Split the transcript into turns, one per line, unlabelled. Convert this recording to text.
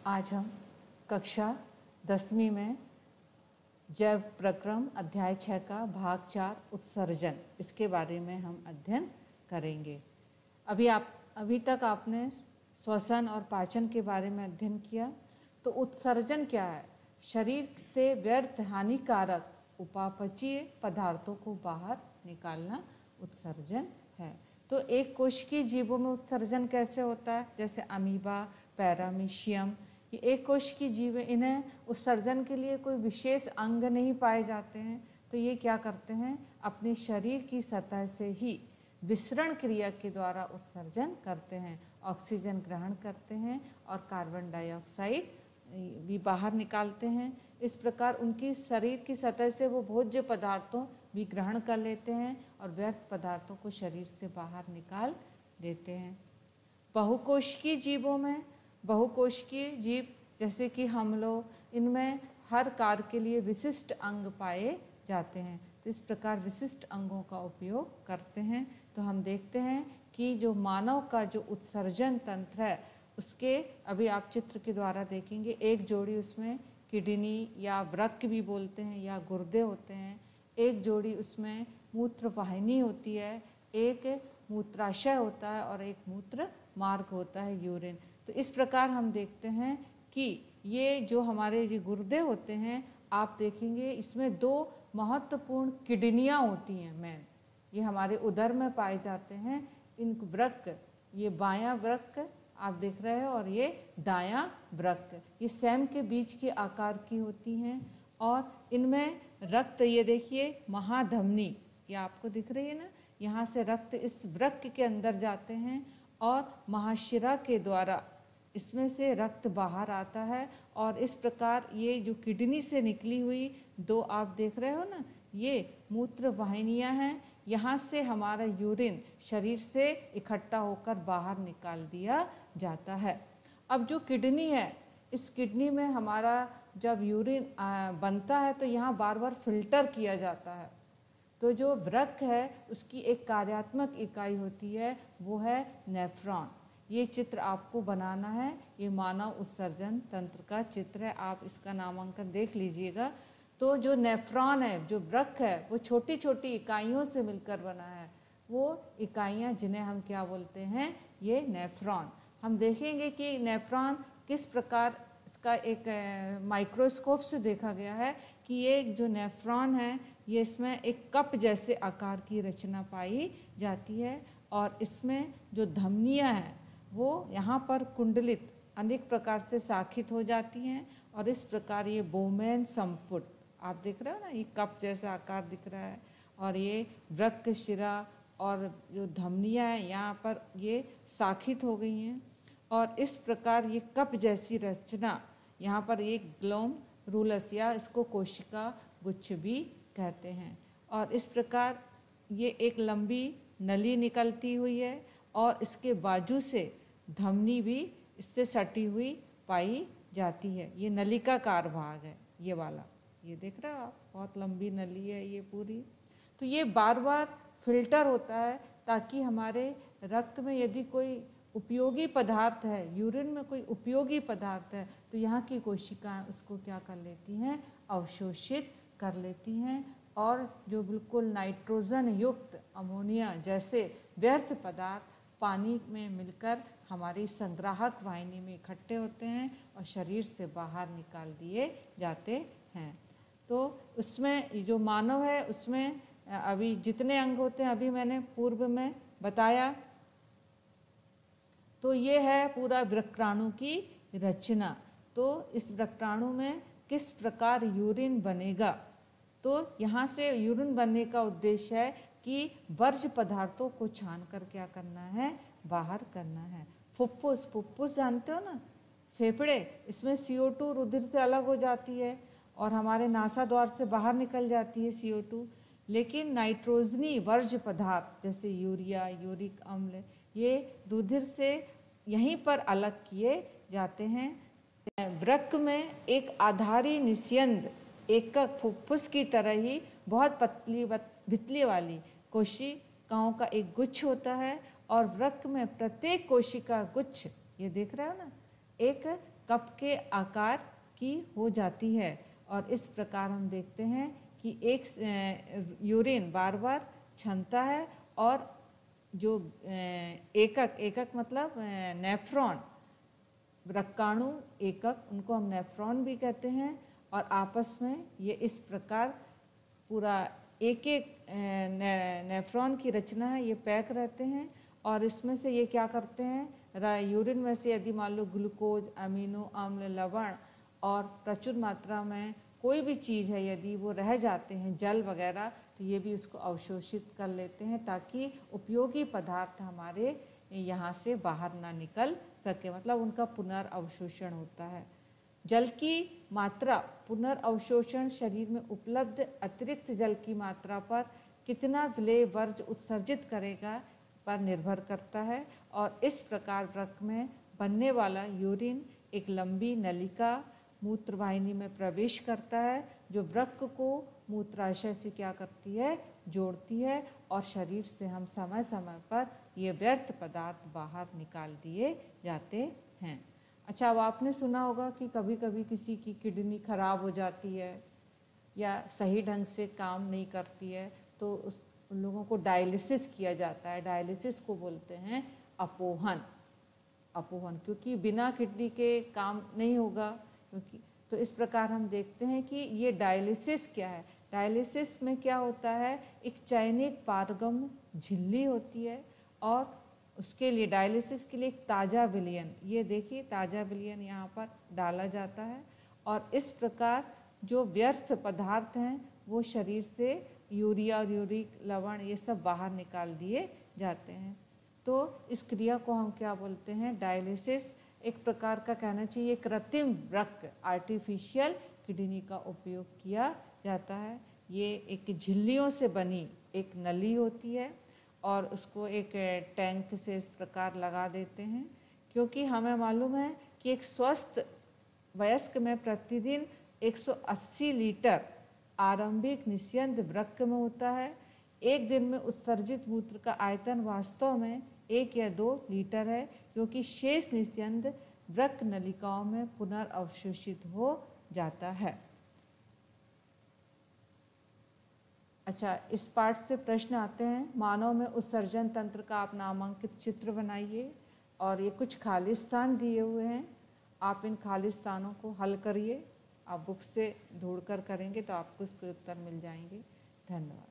आज हम कक्षा 10वीं में जैव प्रक्रम अध्याय 6 का भाग 4 उत्सर्जन, इसके बारे में हम अध्ययन करेंगे। अभी तक आपने श्वसन और पाचन के बारे में अध्ययन किया। तो उत्सर्जन क्या है? शरीर से व्यर्थ हानिकारक उपापचयी पदार्थों को बाहर निकालना उत्सर्जन है। तो एक कोशिकीय जीवों में उत्सर्जन कैसे होता है? जैसे अमीबा, पैरामीशियम, ये एक कोशिकीय जीव है। इन्हें उत्सर्जन के लिए कोई विशेष अंग नहीं पाए जाते हैं। तो ये क्या करते हैं? अपने शरीर की सतह से ही विसरण क्रिया के द्वारा उत्सर्जन करते हैं। ऑक्सीजन ग्रहण करते हैं और कार्बन डाइऑक्साइड भी बाहर निकालते हैं। इस प्रकार उनकी शरीर की सतह से वो भोज्य पदार्थों भी ग्रहण कर लेते हैं और व्यर्थ पदार्थों को शरीर से बाहर निकाल देते हैं। बहुकोशिकीय जीवों में, बहुकोशिकीय जीव जैसे कि हम लोग, इनमें हर कार्य के लिए विशिष्ट अंग पाए जाते हैं। तो इस प्रकार विशिष्ट अंगों का उपयोग करते हैं। तो हम देखते हैं कि जो मानव का जो उत्सर्जन तंत्र है, उसके अभी आप चित्र के द्वारा देखेंगे। एक जोड़ी उसमें किडनी या वृक्क भी बोलते हैं या गुर्दे होते हैं। एक जोड़ी उसमें मूत्र वाहिनी होती है, एक मूत्राशय होता है और एक मूत्र मार्ग होता है, यूरिन। तो इस प्रकार हम देखते हैं कि ये जो हमारे ये गुर्दे होते हैं, आप देखेंगे इसमें दो महत्वपूर्ण किडनियाँ होती हैं मेन। ये हमारे उदर में पाए जाते हैं। इन वृक्क, ये बायां वृक्क आप देख रहे हो और ये दायां वृक्क, ये सेम के बीच के आकार की होती हैं। और इनमें रक्त, ये देखिए महाधमनी, ये आपको दिख रही है ना, यहाँ से रक्त इस वृक्क के अंदर जाते हैं और महाशिरा के द्वारा इसमें से रक्त बाहर आता है। और इस प्रकार ये जो किडनी से निकली हुई दो आप देख रहे हो ना, ये मूत्र वाहिनियाँ हैं। यहाँ से हमारा यूरिन शरीर से इकट्ठा होकर बाहर निकाल दिया जाता है। अब जो किडनी है, इस किडनी में हमारा जब यूरिन बनता है तो यहाँ बार बार फिल्टर किया जाता है। तो जो वृक्क है उसकी एक कार्यात्मक इकाई होती है, वो है नेफ्रॉन। ये चित्र आपको बनाना है। ये मानव उत्सर्जन तंत्र का चित्र है, आप इसका नामांकन देख लीजिएगा। तो जो नेफ्रॉन है, जो वृक्क है, वो छोटी छोटी इकाइयों से मिलकर बना है। वो इकाइयाँ जिन्हें हम क्या बोलते हैं? ये नेफ्रॉन। हम देखेंगे कि नेफ्रॉन किस प्रकार, इसका एक माइक्रोस्कोप से देखा गया है कि ये जो नेफ्रॉन है, ये इसमें एक कप जैसे आकार की रचना पाई जाती है। और इसमें जो धमनियाँ हैं वो यहाँ पर कुंडलित अनेक प्रकार से शाखित हो जाती हैं। और इस प्रकार ये बोमेन संपुट आप देख रहे हो ना, ये कप जैसा आकार दिख रहा है। और ये वृक्क शिरा और जो धमनियाँ हैं यहाँ पर ये शाखित हो गई हैं। और इस प्रकार ये कप जैसी रचना, यहाँ पर एक ग्लोम रूलस या इसको कोशिका गुच्छ भी कहते हैं। और इस प्रकार ये एक लंबी नली निकलती हुई है और इसके बाजू से धमनी भी इससे सटी हुई पाई जाती है। ये नलिकाकार भाग है, ये वाला, ये देख रहे हो आप, बहुत लंबी नली है ये पूरी। तो ये बार बार फिल्टर होता है ताकि हमारे रक्त में यदि कोई उपयोगी पदार्थ है, यूरिन में कोई उपयोगी पदार्थ है, तो यहाँ की कोशिकाएं उसको क्या कर लेती हैं? अवशोषित कर लेती हैं। और जो बिल्कुल नाइट्रोजन युक्त अमोनिया जैसे व्यर्थ पदार्थ पानी में मिलकर हमारी संग्राहक वाहिनी में इकट्ठे होते हैं और शरीर से बाहर निकाल दिए जाते हैं। तो उसमें जो मानव है उसमें अभी जितने अंग होते हैं, अभी मैंने पूर्व में बताया। तो ये है पूरा वृक्काणु की रचना। तो इस वृक्काणु में किस प्रकार यूरिन बनेगा? तो यहाँ से यूरिन बनने का उद्देश्य है कि वर्ज्य पदार्थों को छान कर क्या करना है? बाहर करना है। फुफ्फुस, फुफ्फुस जानते हो ना, फेफड़े, इसमें CO2 रुधिर से अलग हो जाती है और हमारे नासा द्वार से बाहर निकल जाती है CO2। लेकिन नाइट्रोजनी वर्ज्य पदार्थ जैसे यूरिया, यूरिक अम्ल, ये रुधिर से यहीं पर अलग किए जाते हैं। वृक्क में एक आधारी निस्यंद एकक फुफ्फुस की तरह ही बहुत पतली भितली वाली कोशिकाओं का एक गुच्छ होता है। और वृक्क में प्रत्येक कोशिका गुच्छ, ये देख रहे हो ना, एक कप के आकार की हो जाती है। और इस प्रकार हम देखते हैं कि एक यूरिन बार बार छनता है और जो एकक मतलब नेफ्रॉन, वृक्काणु एकक, उनको हम नेफ्रॉन भी कहते हैं, और आपस में ये इस प्रकार पूरा एक एक नेफ्रॉन की रचना है, ये पैक रहते हैं। और इसमें से ये क्या करते हैं, यूरिन में से यदि मान लो ग्लूकोज, अमीनो अम्ल, लवण और प्रचुर मात्रा में कोई भी चीज़ है, यदि वो रह जाते हैं, जल वगैरह, तो ये भी उसको अवशोषित कर लेते हैं ताकि उपयोगी पदार्थ हमारे यहाँ से बाहर ना निकल सके, मतलब उनका पुनर्अवशोषण होता है। जल की मात्रा, पुनर्अवशोषण शरीर में उपलब्ध अतिरिक्त जल की मात्रा पर कितना विलेय वर्ज्य उत्सर्जित करेगा पर निर्भर करता है। और इस प्रकार वृक्क में बनने वाला यूरिन एक लंबी नलिका मूत्रवाहिनी में प्रवेश करता है, जो वृक्क को मूत्राशय से क्या करती है, जोड़ती है, और शरीर से हम समय समय पर ये व्यर्थ पदार्थ बाहर निकाल दिए जाते हैं। अच्छा, अब आपने सुना होगा कि कभी कभी किसी की किडनी खराब हो जाती है या सही ढंग से काम नहीं करती है, तो उन लोगों को डायलिसिस किया जाता है। डायलिसिस को बोलते हैं अपोहन। क्योंकि बिना किडनी के काम नहीं होगा, क्योंकि तो इस प्रकार हम देखते हैं कि ये डायलिसिस क्या है। डायलिसिस में क्या होता है, एक चयनित पारगम झिल्ली होती है, और उसके लिए डायलिसिस के लिए एक ताज़ा विलयन, ये देखिए ताज़ा विलयन यहाँ पर डाला जाता है, और इस प्रकार जो व्यर्थ पदार्थ हैं वो शरीर से यूरिया और यूरिक लवण ये सब बाहर निकाल दिए जाते हैं। तो इस क्रिया को हम क्या बोलते हैं, डायलिसिस। एक प्रकार का कहना चाहिए कृत्रिम वृक्क, आर्टिफिशियल किडनी का उपयोग किया जाता है। ये एक झिल्लियों से बनी एक नली होती है, और उसको एक टैंक से इस प्रकार लगा देते हैं, क्योंकि हमें मालूम है कि एक स्वस्थ वयस्क में प्रतिदिन 180 लीटर आरंभिक निस्यंद वृक्क में होता है। एक दिन में उत्सर्जित मूत्र का आयतन वास्तव में 1 या 2 लीटर है, क्योंकि शेष निस्यंद वृक्क नलिकाओं में पुनर्अवशोषित हो जाता है। अच्छा, इस पाठ से प्रश्न आते हैं। मानव में उत्सर्जन तंत्र का आप नामांकित चित्र बनाइए, और ये कुछ खाली स्थान दिए हुए हैं, आप इन खाली स्थानों को हल करिए। आप बुक से ढूंढकर करेंगे तो आपको इसके उत्तर मिल जाएंगे। धन्यवाद।